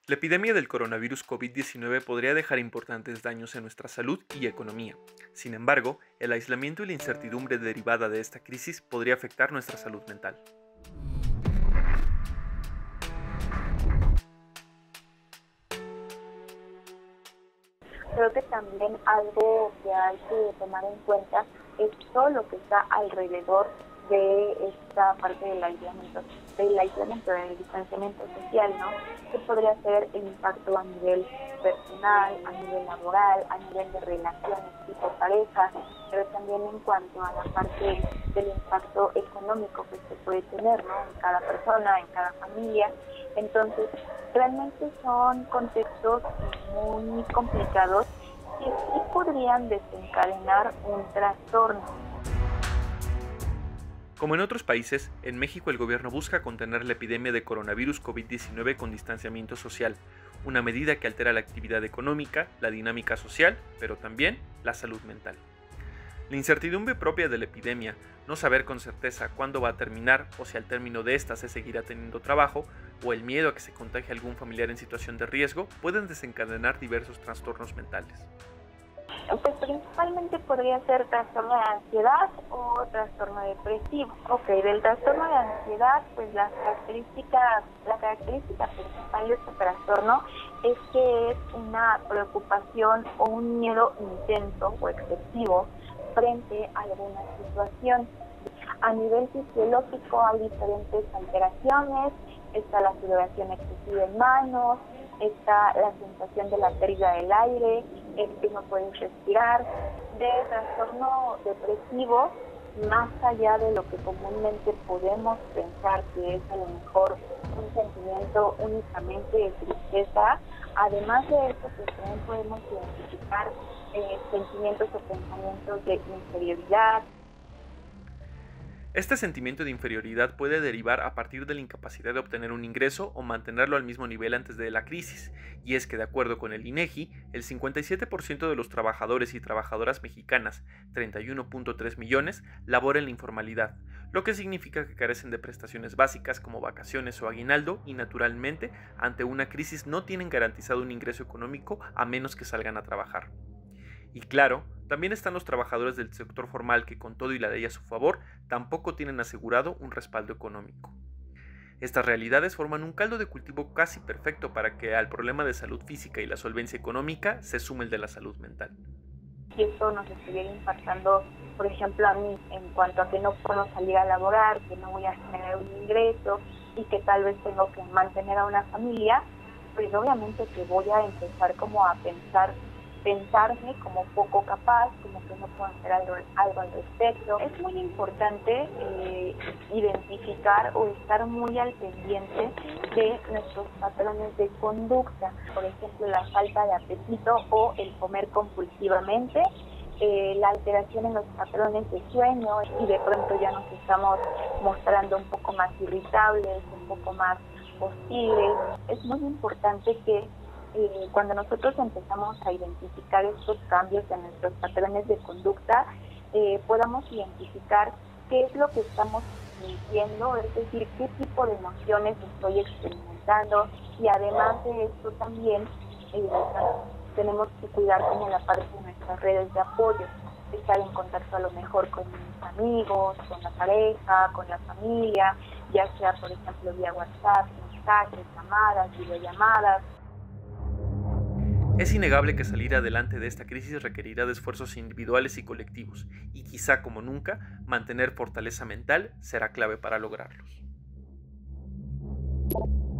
La epidemia del coronavirus COVID-19 podría dejar importantes daños en nuestra salud y economía. Sin embargo, el aislamiento y la incertidumbre derivada de esta crisis podría afectar nuestra salud mental. Creo que también algo que hay que tomar en cuenta es todo lo que está alrededor de esta parte del aislamiento, del distanciamiento social, ¿no? Que podría ser el impacto a nivel personal, a nivel laboral, a nivel de relaciones tipo pareja, pero también en cuanto a la parte del impacto económico que se puede tener, ¿no? En cada persona, en cada familia. Entonces, realmente son contextos muy complicados que sí podrían desencadenar un trastorno. Como en otros países, en México el gobierno busca contener la epidemia de coronavirus COVID-19 con distanciamiento social, una medida que altera la actividad económica, la dinámica social, pero también la salud mental. La incertidumbre propia de la epidemia, no saber con certeza cuándo va a terminar o si al término de esta se seguirá teniendo trabajo, o el miedo a que se contagie algún familiar en situación de riesgo, pueden desencadenar diversos trastornos mentales. Pues principalmente podría ser trastorno de ansiedad o trastorno depresivo. Ok, del trastorno de ansiedad, pues la característica principal de este trastorno es que es una preocupación o un miedo intenso o excesivo frente a alguna situación. A nivel fisiológico hay diferentes alteraciones, está la sudoración excesiva en manos, está la sensación de la pérdida del aire, el que no puedes respirar. De trastorno depresivo, más allá de lo que comúnmente podemos pensar que es a lo mejor un sentimiento únicamente de tristeza, además de eso, pues también podemos identificar sentimientos o pensamientos de inferioridad. Este sentimiento de inferioridad puede derivar a partir de la incapacidad de obtener un ingreso o mantenerlo al mismo nivel antes de la crisis, y es que de acuerdo con el INEGI, el 57% de los trabajadores y trabajadoras mexicanas, 31.3 millones, labora en la informalidad, lo que significa que carecen de prestaciones básicas como vacaciones o aguinaldo y naturalmente, ante una crisis no tienen garantizado un ingreso económico a menos que salgan a trabajar. Y claro, también están los trabajadores del sector formal que con todo y la ley a su favor, tampoco tienen asegurado un respaldo económico. Estas realidades forman un caldo de cultivo casi perfecto para que al problema de salud física y la solvencia económica se sume el de la salud mental. Si esto nos estuviera impactando, por ejemplo, a mí, en cuanto a que no puedo salir a laborar, que no voy a generar un ingreso y que tal vez tengo que mantener a una familia, pues obviamente que voy a empezar como a pensarme como poco capaz, como que no puedo hacer algo al respecto. Es muy importante identificar o estar muy al pendiente de nuestros patrones de conducta, por ejemplo, la falta de apetito o el comer compulsivamente, la alteración en los patrones de sueño y de pronto ya nos estamos mostrando un poco más irritables, un poco más hostiles. Es muy importante que cuando nosotros empezamos a identificar estos cambios en nuestros patrones de conducta, podamos identificar qué es lo que estamos sintiendo, es decir, qué tipo de emociones estoy experimentando, y además de esto también tenemos que cuidar como la parte de nuestras redes de apoyo, estar en contacto a lo mejor con mis amigos, con la pareja, con la familia, ya sea por ejemplo vía WhatsApp, mensajes, llamadas, videollamadas. Es innegable que salir adelante de esta crisis requerirá de esfuerzos individuales y colectivos, y quizá como nunca, mantener fortaleza mental será clave para lograrlos.